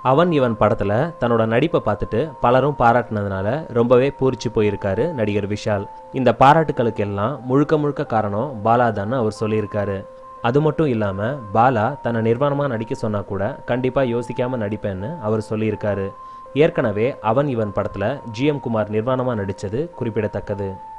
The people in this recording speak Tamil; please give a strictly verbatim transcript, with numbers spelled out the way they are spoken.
அவன் இவன் படத்தில் தன்னோட நடிப்பை பார்த்துட்டு பலரும் பாராட்டினதுனால ரொம்பவே பூரிச்சு போயிருக்காரு நடிகர் விஷால். இந்த பாராட்டுக்களுக்கு எல்லாம் முழுக்க முழுக்க காரணம் பாலா தான் அவர் சொல்லியிருக்காரு. அது மட்டும் இல்லாமல் பாலா தன்னை நிர்வாணமாக நடிக்க சொன்னால் கூட கண்டிப்பாக யோசிக்காமல் நடிப்பேன்னு அவர் சொல்லியிருக்காரு. ஏற்கனவே அவன் இவன் படத்தில் ஜி எம் குமார் நிர்வாணமாக நடித்தது குறிப்பிடத்தக்கது.